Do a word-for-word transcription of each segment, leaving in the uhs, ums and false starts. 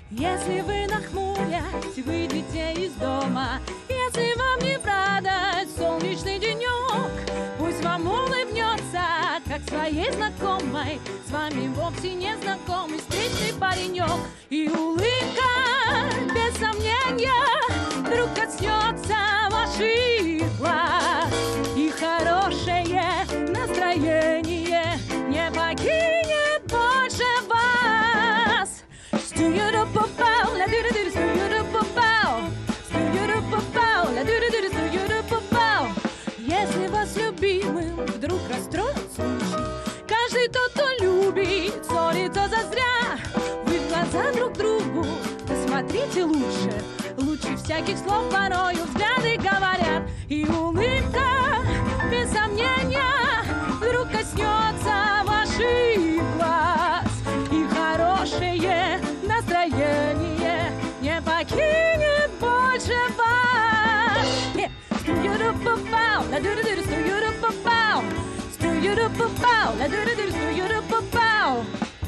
Если вы нахмурясь выйдете из дома, если вам не в радость солнечный денек, пусть вам улыбнется, как своей знакомой, с вами вовсе не знакомый встречный паренек. И улыбка, без сомнения, вдруг коснется ваших глаз, и хорошее настроение не покинет больше вас. Сту-ю-ду-пу-пау, ла-ду-ду-ду, сту-ю-ду-пу-пау, сту-ю-ду-пу-пау, ла-ду-ду-ду, сту-ю-ду-пу-пау. Если вас любимым вдруг расстроит случай, каждый тот, кто любит, ссорится зазря. Вы в глаза друг другу посмотрите лучше, лучше всяких слов порою взгляды говорят. И улыбка, без сомнения, вдруг коснется ваших глаз, и хорошее настроение не покинет больше вас. Сту-ю-ду-пу-пау, ла-ду-ду-ду, сту-ю-ду-пу-пау, сту-ю-ду-пу-пау, ла-ду-ду-ду, сту-ю-ду-пу-пау.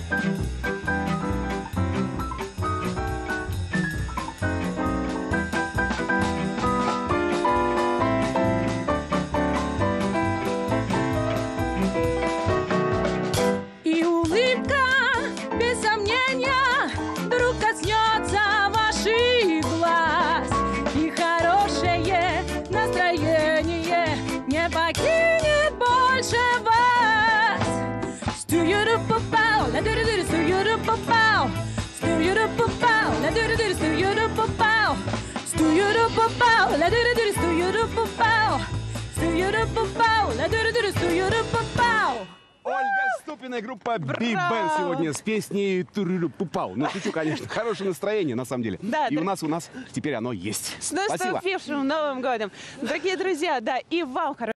И улыбка, без сомнения, вдруг коснется ваших глаз, и хорошее настроение не покинет больше вас. Сту-ю-ду-пу-пау, ла-ду-ду-ду, сту-ю-ду-пу-пау, сту-ю-ду-пу-пау, ла-ду-ду-ду, сту-ю-ду-пу-пау, сту-ю-ду-пу-пау, ла-ду-ду-ду, сту-ю-ду-пу-пау, сту-ю-ду-пу-пау, ла-ду-ду-ду, сту-ю-ду-пу-пау. Ольга Ступина и группа Big Bang сегодня с песней Туруру-Пупау. Ну, шучу, конечно. Хорошее настроение, на самом деле. Да, и да. у нас у нас теперь оно есть. С наступившим Новым годом. Дорогие друзья, да, и вам хорошего